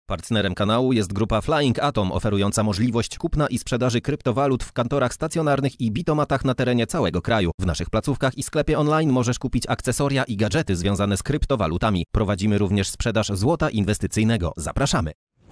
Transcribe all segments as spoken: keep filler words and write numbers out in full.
Partnerem kanału jest grupa Flying Atom, oferująca możliwość kupna i sprzedaży kryptowalut w kantorach stacjonarnych i bitomatach na terenie całego kraju. W naszych placówkach i sklepie online możesz kupić akcesoria i gadżety związane z kryptowalutami. Prowadzimy również sprzedaż złota inwestycyjnego. Zapraszamy!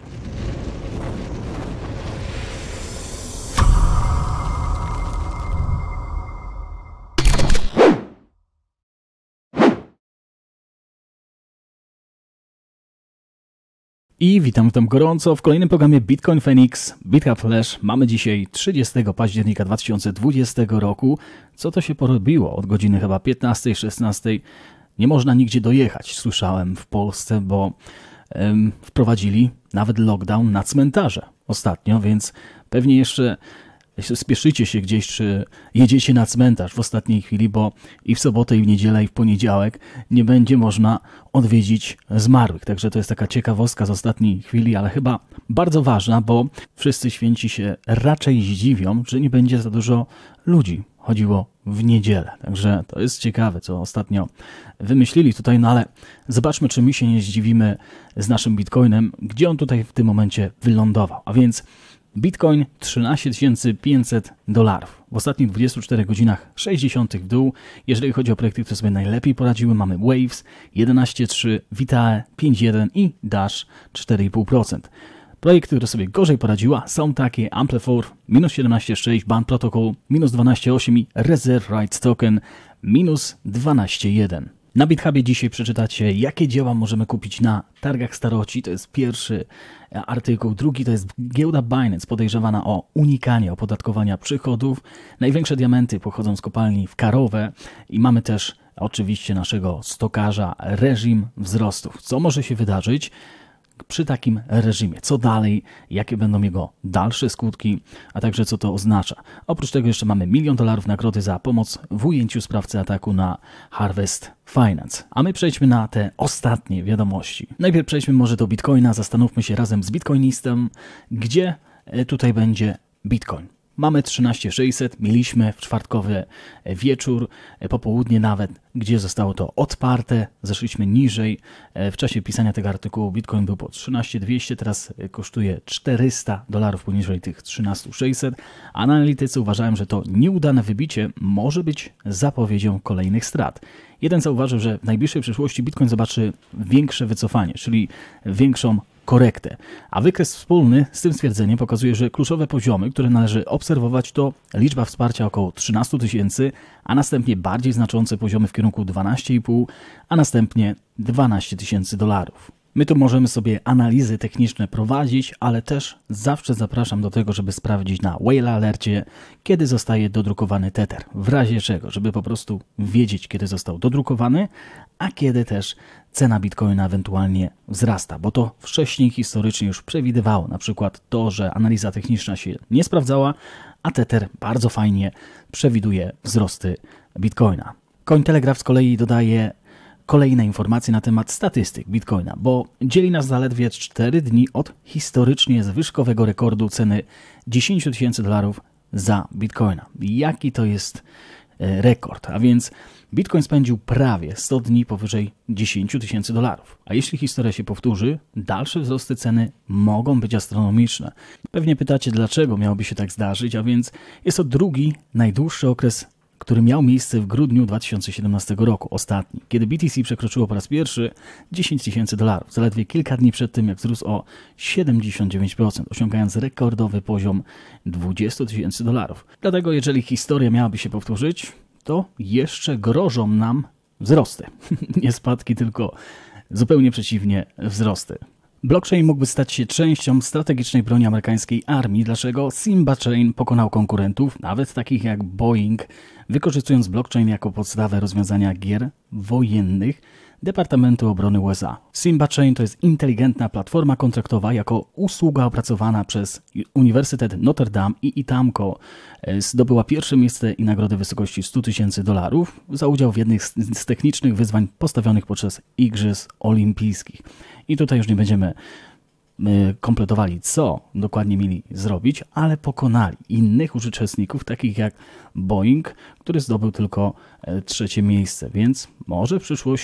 I witam tam gorąco w kolejnym programie Bitcoin Phoenix, BitHub Flash. Mamy dzisiaj trzydziestego października dwa tysiące dwudziestego roku. Co to się porobiło? Od godziny chyba piętnastej, szesnastej nie można nigdzie dojechać, słyszałem, w Polsce, bo ym, wprowadzili nawet lockdown na cmentarze ostatnio, więc pewnie jeszcze spieszycie się gdzieś, czy jedziecie na cmentarz w ostatniej chwili, bo i w sobotę, i w niedzielę, i w poniedziałek nie będzie można odwiedzić zmarłych. Także to jest taka ciekawostka z ostatniej chwili, ale chyba bardzo ważna, bo wszyscy święci się raczej zdziwią, że nie będzie za dużo ludzi chodziło w niedzielę. Także to jest ciekawe, co ostatnio wymyślili tutaj, no ale zobaczmy, czy my się nie zdziwimy z naszym Bitcoinem, gdzie on tutaj w tym momencie wylądował. A więc Bitcoin trzynaście tysięcy pięćset dolarów. W ostatnich dwudziestu czterech godzinach sześćdziesiąt w dół. Jeżeli chodzi o projekty, które sobie najlepiej poradziły, mamy Waves jedenaście przecinek trzy, Vitae pięć przecinek jeden i Dash cztery przecinek pięć procent. Projekty, które sobie gorzej poradziła, są takie Amplify minus siedemnaście przecinek sześć, Band Protocol minus dwanaście przecinek osiem i Reserve Rights Token minus dwanaście przecinek jeden. Na BitHubie dzisiaj przeczytacie, jakie dzieła możemy kupić na targach staroci. To jest pierwszy artykuł. Drugi to jest giełda Binance podejrzewana o unikanie opodatkowania przychodów. Największe diamenty pochodzą z kopalni w Karowe i mamy też oczywiście naszego stokarza reżim wzrostów. Co może się wydarzyć przy takim reżimie? Co dalej? Jakie będą jego dalsze skutki? A także co to oznacza? Oprócz tego jeszcze mamy milion dolarów nagrody za pomoc w ujęciu sprawcy ataku na Harvest Finance. A my przejdźmy na te ostatnie wiadomości. Najpierw przejdźmy może do Bitcoina. Zastanówmy się razem z Bitcoinistem, gdzie tutaj będzie Bitcoin. Mamy trzynaście tysięcy sześćset, mieliśmy w czwartkowy wieczór, popołudnie nawet, gdzie zostało to odparte, zeszliśmy niżej. W czasie pisania tego artykułu Bitcoin był po trzynaście tysięcy dwieście, teraz kosztuje czterysta dolarów poniżej tych trzynaście tysięcy sześćset. Analitycy uważają, że to nieudane wybicie może być zapowiedzią kolejnych strat. Jeden zauważył, że w najbliższej przyszłości Bitcoin zobaczy większe wycofanie, czyli większą korektę. A wykres wspólny z tym stwierdzeniem pokazuje, że kluczowe poziomy, które należy obserwować, to liczba wsparcia około trzynaście tysięcy, a następnie bardziej znaczące poziomy w kierunku dwanaście i pół, a następnie dwanaście tysięcy dolarów. My tu możemy sobie analizy techniczne prowadzić, ale też zawsze zapraszam do tego, żeby sprawdzić na Whale Alercie, kiedy zostaje dodrukowany Tether. W razie czego, żeby po prostu wiedzieć, kiedy został dodrukowany, a kiedy też cena Bitcoina ewentualnie wzrasta, bo to wcześniej historycznie już przewidywało na przykład to, że analiza techniczna się nie sprawdzała, a Tether bardzo fajnie przewiduje wzrosty Bitcoina. Cointelegraph z kolei dodaje kolejne informacje na temat statystyk Bitcoina, bo dzieli nas zaledwie cztery dni od historycznie zwyżkowego rekordu ceny dziesięć tysięcy dolarów za Bitcoina. Jaki to jest rekord? A więc Bitcoin spędził prawie sto dni powyżej dziesięć tysięcy dolarów. A jeśli historia się powtórzy, dalsze wzrosty ceny mogą być astronomiczne. Pewnie pytacie, dlaczego miałoby się tak zdarzyć, a więc jest to drugi, najdłuższy okres, który miał miejsce w grudniu dwa tysiące siedemnastego roku, ostatni, kiedy B T C przekroczyło po raz pierwszy dziesięć tysięcy dolarów, zaledwie kilka dni przed tym, jak wzrósł o siedemdziesiąt dziewięć procent, osiągając rekordowy poziom dwadzieścia tysięcy dolarów. Dlatego jeżeli historia miałaby się powtórzyć, to jeszcze grożą nam wzrosty. Nie spadki, tylko zupełnie przeciwnie, wzrosty. Blockchain mógłby stać się częścią strategicznej broni amerykańskiej armii, dlaczego Simba Chain pokonał konkurentów, nawet takich jak Boeing, wykorzystując blockchain jako podstawę rozwiązania gier wojennych Departamentu Obrony U S A. Simba Chain to jest inteligentna platforma kontraktowa jako usługa opracowana przez Uniwersytet Notre Dame i Itamco. Zdobyła pierwsze miejsce i nagrodę w wysokości stu tysięcy dolarów za udział w jednych z technicznych wyzwań postawionych podczas Igrzysk Olimpijskich. I tutaj już nie będziemy kompletowali, co dokładnie mieli zrobić, ale pokonali innych uczestników, takich jak Boeing, który zdobył tylko trzecie miejsce, więc może w przyszłości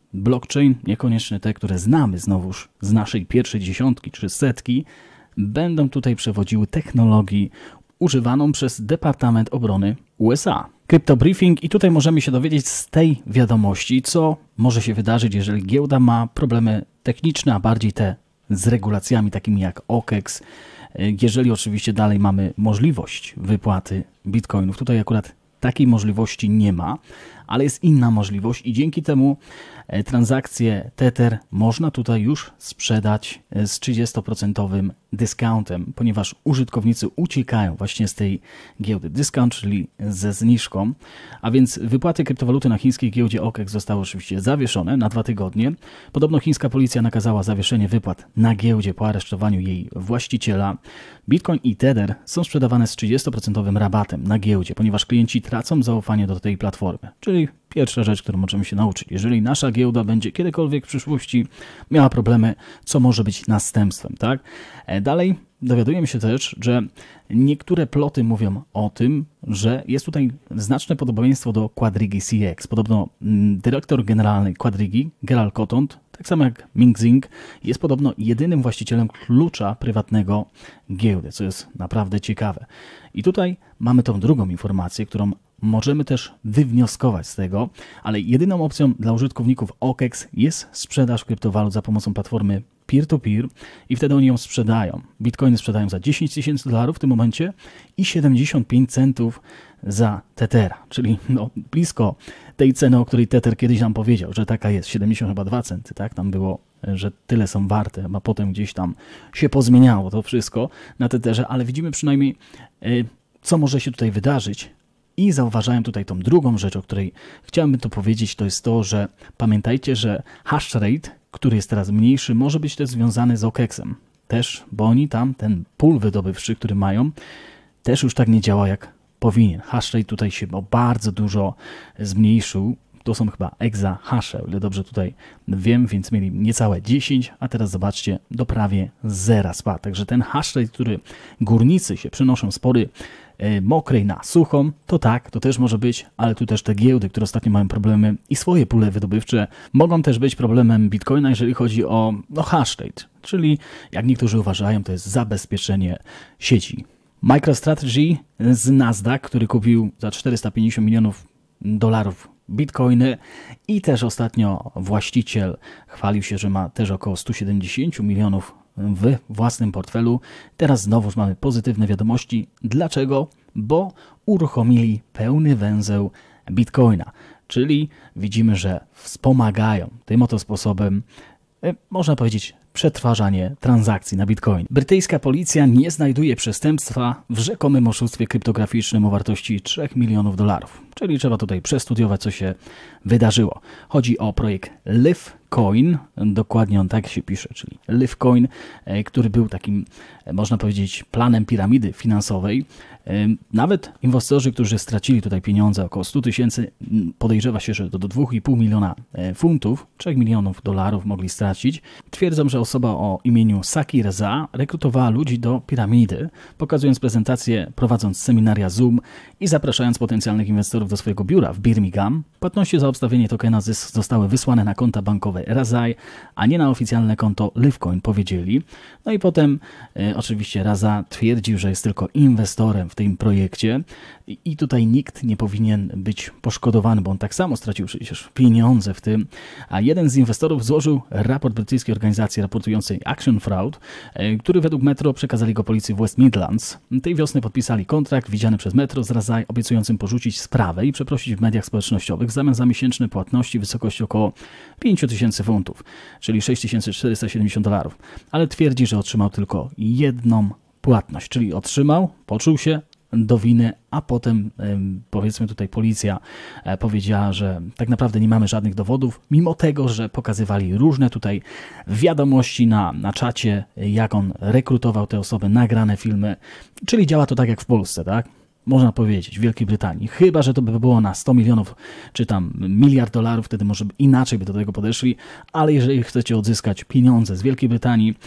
blockchain, niekoniecznie te, które znamy znowuż z naszej pierwszej dziesiątki czy setki, będą tutaj przewodziły technologii używaną przez Departament Obrony U S A. Crypto Briefing i tutaj możemy się dowiedzieć z tej wiadomości, co może się wydarzyć, jeżeli giełda ma problemy techniczne, a bardziej te z regulacjami takimi jak O K E X, jeżeli oczywiście dalej mamy możliwość wypłaty bitcoinów. Tutaj akurat takiej możliwości nie ma, ale jest inna możliwość i dzięki temu transakcje Tether można tutaj już sprzedać z trzydziestoprocentowym dyskountem, ponieważ użytkownicy uciekają właśnie z tej giełdy. Dyskount, czyli ze zniżką, a więc wypłaty kryptowaluty na chińskiej giełdzie O K E X zostały oczywiście zawieszone na dwa tygodnie. Podobno chińska policja nakazała zawieszenie wypłat na giełdzie po aresztowaniu jej właściciela. Bitcoin i Tether są sprzedawane z trzydziestoprocentowym rabatem na giełdzie, ponieważ klienci tracą zaufanie do tej platformy. Czyli pierwsza rzecz, którą możemy się nauczyć. Jeżeli nasza giełda będzie kiedykolwiek w przyszłości miała problemy, co może być następstwem, tak? Dalej dowiadujemy się też, że niektóre ploty mówią o tym, że jest tutaj znaczne podobieństwo do Quadrigi C X. Podobno dyrektor generalny Quadrigi, Gerald Cotton, tak samo jak Ming Zing, jest podobno jedynym właścicielem klucza prywatnego giełdy, co jest naprawdę ciekawe. I tutaj mamy tą drugą informację, którą możemy też wywnioskować z tego, ale jedyną opcją dla użytkowników O K E X jest sprzedaż kryptowalut za pomocą platformy peer-to-peer i wtedy oni ją sprzedają. Bitcoiny sprzedają za dziesięć tysięcy dolarów w tym momencie i siedemdziesiąt pięć centów za Tethera, czyli no, blisko tej ceny, o której Tether kiedyś nam powiedział, że taka jest, siedemdziesiąt chyba dwa centy, tak? Tam było, że tyle są warte, a potem gdzieś tam się pozmieniało to wszystko na Tetherze, ale widzimy przynajmniej, yy, co może się tutaj wydarzyć. I zauważałem tutaj tą drugą rzecz, o której chciałem tu powiedzieć, to jest to, że pamiętajcie, że hash rate, który jest teraz mniejszy, może być też związany z O K E X-em. Też, bo oni tam, ten pool wydobywczy, który mają, też już tak nie działa jak powinien. Hash rate tutaj się bardzo dużo zmniejszył. To są chyba exa hasze, o ile dobrze tutaj wiem, więc mieli niecałe dziesięć, a teraz zobaczcie, do prawie zera spadł. Także ten hash rate, który górnicy się przenoszą z pory yy, mokrej na suchą, to tak, to też może być, ale tu też te giełdy, które ostatnio mają problemy i swoje pule wydobywcze, mogą też być problemem Bitcoina, jeżeli chodzi o no, hash rate, czyli jak niektórzy uważają, to jest zabezpieczenie sieci. MicroStrategy z Nasdaq, który kupił za czterysta pięćdziesiąt milionów dolarów bitcoiny i też ostatnio właściciel chwalił się, że ma też około sto siedemdziesiąt milionów w własnym portfelu. Teraz znowuż mamy pozytywne wiadomości. Dlaczego? Bo uruchomili pełny węzeł bitcoina, czyli widzimy, że wspomagają tym oto sposobem, można powiedzieć, przetwarzanie transakcji na Bitcoin. Brytyjska policja nie znajduje przestępstwa w rzekomym oszustwie kryptograficznym o wartości trzech milionów dolarów. Czyli trzeba tutaj przestudiować, co się wydarzyło. Chodzi o projekt Livecoin, dokładnie on tak się pisze, czyli Livecoin, który był takim, można powiedzieć, planem piramidy finansowej. Nawet inwestorzy, którzy stracili tutaj pieniądze, około sto tysięcy, podejrzewa się, że do dwa i pół miliona funtów, trzech milionów dolarów mogli stracić. Twierdzą, że osoba o imieniu Saki Reza rekrutowała ludzi do piramidy, pokazując prezentację, prowadząc seminaria Zoom i zapraszając potencjalnych inwestorów do swojego biura w Birmingham. Płatności za obstawienie tokena zysk zostały wysłane na konta bankowe Razai, a nie na oficjalne konto Livecoin, powiedzieli. No i potem e, oczywiście Raza twierdził, że jest tylko inwestorem w tym projekcie i, i tutaj nikt nie powinien być poszkodowany, bo on tak samo stracił przecież pieniądze w tym, a jeden z inwestorów złożył raport brytyjskiej organizacji raportującej Action Fraud, e, który według Metro przekazali go policji w West Midlands. Tej wiosny podpisali kontrakt widziany przez Metro z Razai, obiecującym porzucić sprawę i przeprosić w mediach społecznościowych w zamian za miesięczne płatności w wysokości około pięć tysięcy funtów, czyli sześć tysięcy czterysta siedemdziesiąt dolarów. Ale twierdzi, że otrzymał tylko jedną płatność, czyli otrzymał, poczuł się do winy, a potem powiedzmy tutaj policja powiedziała, że tak naprawdę nie mamy żadnych dowodów, mimo tego, że pokazywali różne tutaj wiadomości na, na czacie, jak on rekrutował te osoby, nagrane filmy, czyli działa to tak jak w Polsce, tak? Można powiedzieć, w Wielkiej Brytanii. Chyba że to by było na sto milionów, czy tam miliard dolarów, wtedy może inaczej by do tego podeszli, ale jeżeli chcecie odzyskać pieniądze z Wielkiej Brytanii,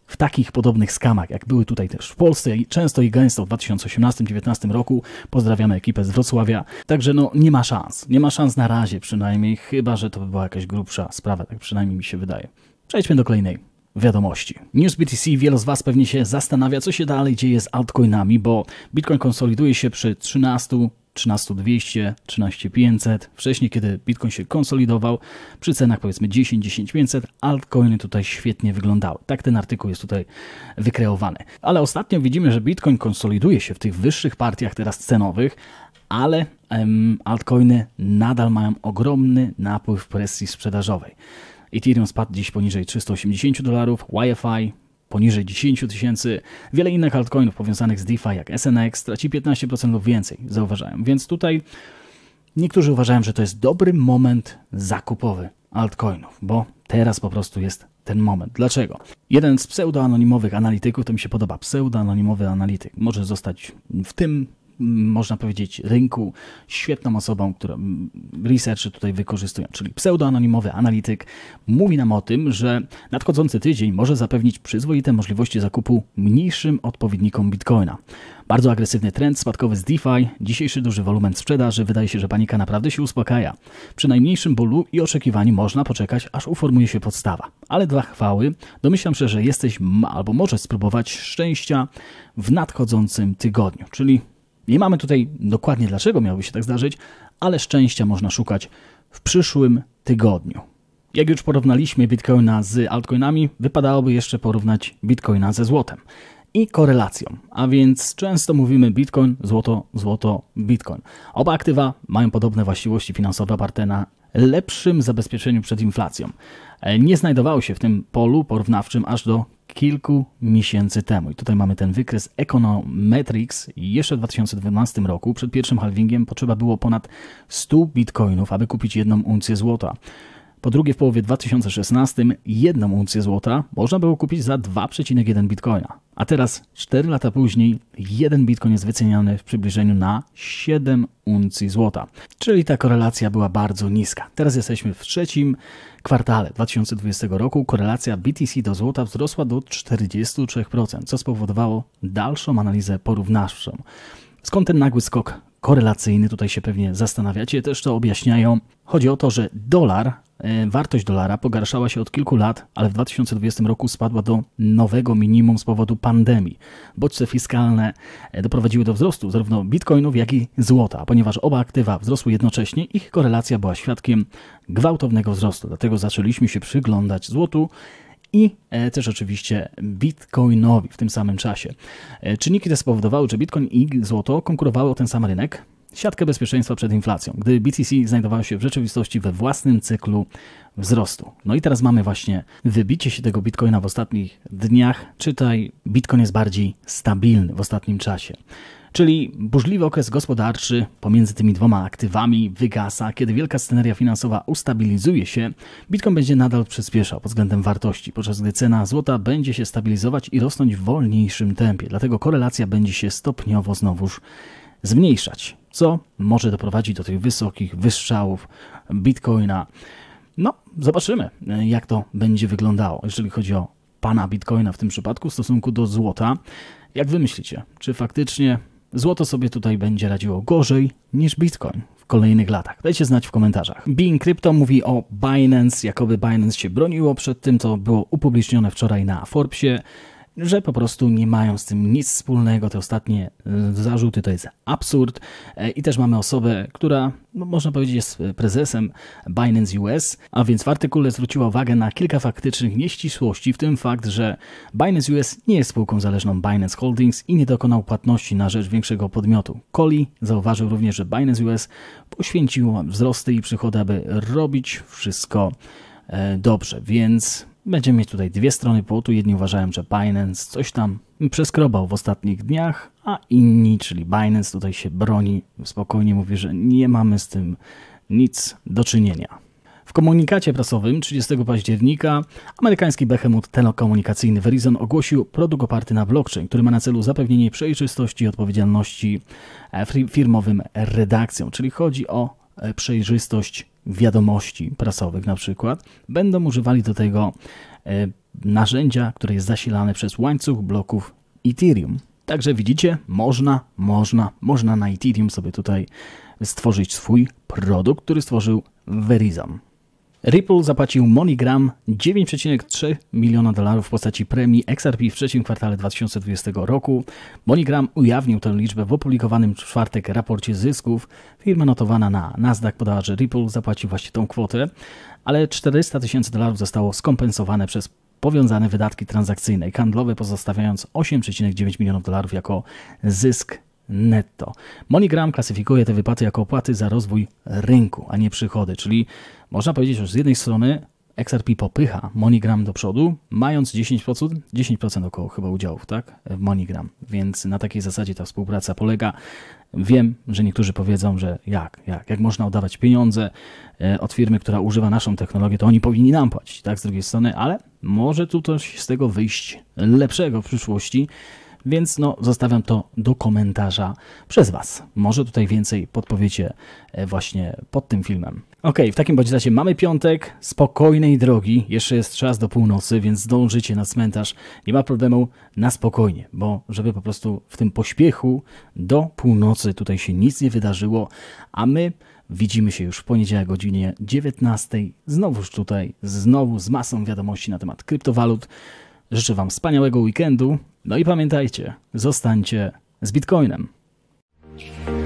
w takich podobnych skamach, jak były tutaj też w Polsce i często i gęsto w dwa tysiące osiemnastym do dwa tysiące dziewiętnastym roku. Pozdrawiamy ekipę z Wrocławia. Także no nie ma szans. Nie ma szans na razie przynajmniej, chyba że to by była jakaś grubsza sprawa, tak przynajmniej mi się wydaje. Przejdźmy do kolejnej wiadomości. News B T C, wielu z Was pewnie się zastanawia, co się dalej dzieje z altcoinami, bo Bitcoin konsoliduje się przy trzynastu, trzynaście dwieście, trzynaście pięćset. Wcześniej, kiedy Bitcoin się konsolidował, przy cenach powiedzmy dziesięć, dziesięć pięćset, altcoiny tutaj świetnie wyglądały. Tak ten artykuł jest tutaj wykreowany. Ale ostatnio widzimy, że Bitcoin konsoliduje się w tych wyższych partiach teraz cenowych, ale um, altcoiny nadal mają ogromny napływ presji sprzedażowej. Ethereum spadł dziś poniżej trzysta osiemdziesiąt dolarów, Y F I poniżej dziesięć tysięcy. Wiele innych altcoinów powiązanych z DeFi jak S N X traci piętnaście procent lub więcej, zauważają. Więc tutaj niektórzy uważają, że to jest dobry moment zakupowy altcoinów, bo teraz po prostu jest ten moment. Dlaczego? Jeden z pseudoanonimowych analityków, to mi się podoba, pseudoanonimowy analityk, może zostać w tym, można powiedzieć, rynku świetną osobą, która researchy tutaj wykorzystują, czyli pseudoanonimowy analityk mówi nam o tym, że nadchodzący tydzień może zapewnić przyzwoite możliwości zakupu mniejszym odpowiednikom Bitcoina. Bardzo agresywny trend spadkowy z DeFi, dzisiejszy duży wolumen sprzedaży, wydaje się, że panika naprawdę się uspokaja. Przy najmniejszym bólu i oczekiwaniu można poczekać, aż uformuje się podstawa. Ale dla chwały domyślam się, że jesteś albo możesz spróbować szczęścia w nadchodzącym tygodniu, czyli nie mamy tutaj dokładnie dlaczego miałoby się tak zdarzyć, ale szczęścia można szukać w przyszłym tygodniu. Jak już porównaliśmy Bitcoina z altcoinami, wypadałoby jeszcze porównać Bitcoina ze złotem i korelacją, a więc często mówimy Bitcoin, złoto, złoto, Bitcoin. Oba aktywa mają podobne właściwości finansowe oparte na lepszym zabezpieczeniu przed inflacją. Nie znajdowały się w tym polu porównawczym aż do kilku miesięcy temu. I tutaj mamy ten wykres Econometrics. Jeszcze w dwa tysiące dwunastym roku, przed pierwszym halvingiem, potrzeba było ponad stu bitcoinów, aby kupić jedną uncję złota. Po drugie, w połowie dwa tysiące szesnastym jedną uncję złota można było kupić za dwa przecinek jeden bitcoina. A teraz, cztery lata później, jeden bitcoin jest wyceniany w przybliżeniu na siedem uncji złota. Czyli ta korelacja była bardzo niska. Teraz jesteśmy w trzecim kwartale dwa tysiące dwudziestego roku. Korelacja B T C do złota wzrosła do czterdziestu trzech procent, co spowodowało dalszą analizę porównawczą. Skąd ten nagły skok korelacyjny? Tutaj się pewnie zastanawiacie. Też to objaśniają. Chodzi o to, że dolar, e, wartość dolara pogarszała się od kilku lat, ale w dwa tysiące dwudziestym roku spadła do nowego minimum z powodu pandemii. Bodźce fiskalne e, doprowadziły do wzrostu zarówno bitcoinów, jak i złota. A ponieważ oba aktywa wzrosły jednocześnie, ich korelacja była świadkiem gwałtownego wzrostu. Dlatego zaczęliśmy się przyglądać złotu i e, też oczywiście bitcoinowi w tym samym czasie. E, czynniki te spowodowały, że bitcoin i złoto konkurowały o ten sam rynek, siatkę bezpieczeństwa przed inflacją, gdy B T C znajdowało się w rzeczywistości we własnym cyklu wzrostu. No i teraz mamy właśnie wybicie się tego bitcoina w ostatnich dniach. Czytaj, bitcoin jest bardziej stabilny w ostatnim czasie. Czyli burzliwy okres gospodarczy pomiędzy tymi dwoma aktywami wygasa. Kiedy wielka sceneria finansowa ustabilizuje się, Bitcoin będzie nadal przyspieszał pod względem wartości, podczas gdy cena złota będzie się stabilizować i rosnąć w wolniejszym tempie. Dlatego korelacja będzie się stopniowo znowuż zmniejszać, co może doprowadzić do tych wysokich wystrzałów Bitcoina. No, zobaczymy, jak to będzie wyglądało, jeżeli chodzi o pana Bitcoina w tym przypadku w stosunku do złota. Jak wy myślicie, czy faktycznie złoto sobie tutaj będzie radziło gorzej niż Bitcoin w kolejnych latach? Dajcie znać w komentarzach. Being Crypto mówi o Binance, jakoby Binance się broniło przed tym, co było upublicznione wczoraj na Forbesie, że po prostu nie mają z tym nic wspólnego. Te ostatnie zarzuty to jest absurd. I też mamy osobę, która, no można powiedzieć, jest prezesem Binance U S, a więc w artykule zwróciła uwagę na kilka faktycznych nieścisłości, w tym fakt, że Binance U S nie jest spółką zależną Binance Holdings i nie dokonał płatności na rzecz większego podmiotu. Coley zauważył również, że Binance U S poświęciło wzrosty i przychody, aby robić wszystko dobrze, więc będziemy mieć tutaj dwie strony płotu. Jedni uważają, że Binance coś tam przeskrobał w ostatnich dniach, a inni, czyli Binance, tutaj się broni, spokojnie mówi, że nie mamy z tym nic do czynienia. W komunikacie prasowym trzydziestego października amerykański behemoth telekomunikacyjny Verizon ogłosił produkt oparty na blockchain, który ma na celu zapewnienie przejrzystości i odpowiedzialności firmowym redakcjom, czyli chodzi o przejrzystość wiadomości prasowych na przykład. Będą używali do tego narzędzia, które jest zasilane przez łańcuch bloków Ethereum. Także widzicie, można, można, można na Ethereum sobie tutaj stworzyć swój produkt, który stworzył Verizon. Ripple zapłacił MoneyGram dziewięć przecinek trzy miliona dolarów w postaci premii X R P w trzecim kwartale dwa tysiące dwudziestego roku. MoneyGram ujawnił tę liczbę w opublikowanym w czwartek raporcie zysków. Firma notowana na Nasdaq podała, że Ripple zapłacił właśnie tą kwotę, ale czterysta tysięcy dolarów zostało skompensowane przez powiązane wydatki transakcyjne i handlowe, pozostawiając osiem przecinek dziewięć milionów dolarów jako zysk netto. MoneyGram klasyfikuje te wypłaty jako opłaty za rozwój rynku, a nie przychody, czyli można powiedzieć, że z jednej strony X R P popycha MoneyGram do przodu, mając dziesięć procent, dziesięć procent około chyba udziałów, tak, w MoneyGram, więc na takiej zasadzie ta współpraca polega. Wiem, że niektórzy powiedzą, że jak, jak, jak można oddawać pieniądze od firmy, która używa naszą technologię, to oni powinni nam płacić, tak, z drugiej strony, ale może tu coś z tego wyjść lepszego w przyszłości. Więc no, zostawiam to do komentarza przez Was. Może tutaj więcej podpowiecie właśnie pod tym filmem. Ok, w takim bądź razie mamy piątek, spokojnej drogi. Jeszcze jest czas do północy, więc zdążycie na cmentarz. Nie ma problemu, na spokojnie, bo żeby po prostu w tym pośpiechu do północy tutaj się nic nie wydarzyło, a my widzimy się już w poniedziałek o godzinie dziewiętnastej. Znowuż tutaj, znowu z masą wiadomości na temat kryptowalut. Życzę Wam wspaniałego weekendu. No i pamiętajcie, zostańcie z Bitcoinem.